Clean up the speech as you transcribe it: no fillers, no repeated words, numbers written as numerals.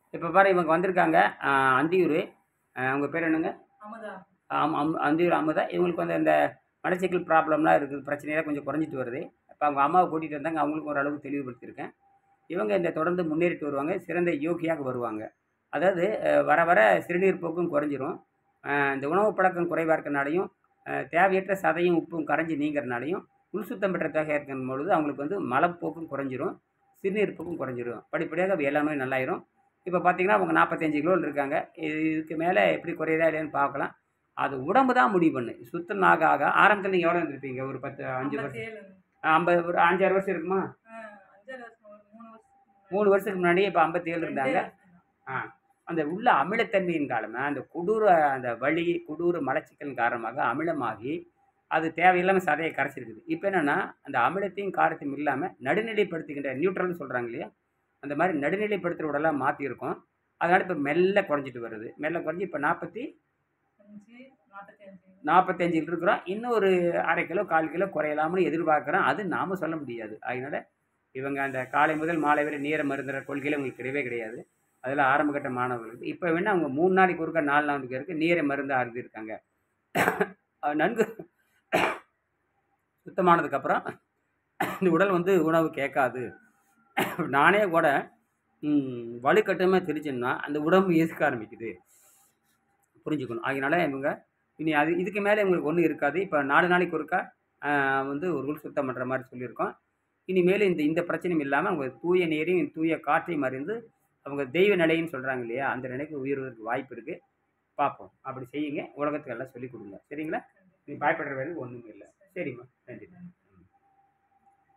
இப்போ பாரு இவங்க வந்திருக்காங்க. அந்தியூர். அவங்க பேர் என்னங்க? அமுதா. அந்தியூர் அமுதா. இவங்களுக்கு வந்து இந்த மலச்சிக்கல் ப்ராப்ளம்லாம் இருக்குது. பிரச்சனையெல்லாம் கொஞ்சம் குறைஞ்சிட்டு வருது. அப்போ அவங்க அம்மாவை கூட்டிகிட்டு வந்தாங்க. அவங்களுக்கும் ஓரளவுக்கு தெளிவுபடுத்தியிருக்கேன். இவங்க இந்த தொடர்ந்து முன்னேறிட்டு வருவாங்க. சிறந்த யோகியாக வருவாங்க. அதாவது வர வர சிறுநீர் போக்கும் குறைஞ்சிரும். இந்த உணவு பழக்கம் குறைவா இருக்கனாலையும், தேவையற்ற சதையும், உப்பும் கரைஞ்சு நீங்கிறனாலையும், உள் சுத்தம் பெற்ற தொகையா இருக்கும் பொழுது அவங்களுக்கு வந்து மலப்போக்கும் குறைஞ்சிரும். சிறுநீர் போக்கும் குறைஞ்சிரும். படிப்படியாக எல்லா நோயும் நல்லாயிரும். இப்போ பார்த்தீங்கன்னா, அவங்க 45 கிலோல இருக்காங்க. இதுக்கு மேல எப்படி குறையுதா இல்லையான்னு பார்க்கலாம். அது உடம்பு தான் முடிவு பண்ணு. சுத்தம் ஆக ஆக ஆரம்பத்தில நீங்க எவ்வளோ இருந்திருப்பீங்க? ஒரு 10, 5 வருஷம் 57. 50 ஒரு 5, 6 வருஷம் இருக்குமா? 5 வருஷம் ஒரு 3 வருஷத்துக்கு 3 வருஷத்துக்கு முன்னாடி இப்ப 57 2 இருந்தாங்க. வருஷம் தான். ஆ. அந்த உள்ள அமிலத்தன்மையின் காரணமா, அந்த கொடூர அந்த வலி, கொடூர மலச்சிக்கலின் காரணமாக அமிலமாகி, அது தேவையில்லாம சதைய கரைச்சிருக்குது. இப்ப என்னன்னா, அந்த அமிலத்தையும், காரத்தையும் இல்லாம நடுநிலைப்படுத்துகின்ற நியூட்ரல்ன்னு சொல்றாங்க இல்லையா? அந்த மாரி நடுநிலைப்படுத்துற உடலா மாத்தியிருக்கோம். அதனால இப்ப மெல்ல குறைஞ்சிட்டு வருது. மெல்ல குறைஞ்சு இப்ப 5, 45. 45ல் இருக்கிறோம். இன்னும் ஒரு 1/2 கிலோ, 1/4 கிலோ குறையலாம்னு எதிர்பார்க்கிறோம். அது நாம சொல்ல முடியாது. அதனால இவங்க அந்த காலை முதல் மாலை வரை நீரம் அருந்துற கொள்கையில உங்களுக்கு கிடையவே கிடையாது. அதில ஆரம்ப கட்ட மாணவர்களுக்கு. இப்ப வேணா அவங்க 3 நாளைக்கு ஒருக்கா, 4 நாளைக்கு ஒருக்கா நீரை மருந்து அருந்தியிருக்காங்க. நன்கு சுத்தமானதுக்கப்புறம் இந்த உடல் வந்து உணவு கேட்காது. நானே கூட வலுக்கட்டாயமா திரிச்சேன்னா, அந்த உடம்பு எதுக்க ஆரம்பிக்குது. புரிஞ்சுக்கணும். அதனால இவங்க இனி இதுக்கு மேல இவங்களுக்கு ஒண்ணும் இருக்காது. இப்ப 4 நாளைக்கு ஒருக்கா வந்து ஒரு உள் சுத்தம் பண்ற மாரி சொல்லியிருக்கோம். இனிமேலு இந்த இந்த பிரச்சனையும் இல்லாம அவங்க தூய நீரையும், தூய காற்றையும் அறிந்து, அவங்க தெய்வ நிலைன்னு சொல்றாங்க இல்லையா? அந்த நிலைக்கு உயர்வதற்கு வாய்ப்பு இருக்கு. பார்ப்போம். அப்படி செய்யுங்க. உலகத்துக்கு எல்லாம் சொல்லிக் குடுங்க. சரிங்களா? நீ பயப்படுற வேலை ஒண்ணும் இல்ல. சரிம்மா. நன்றி.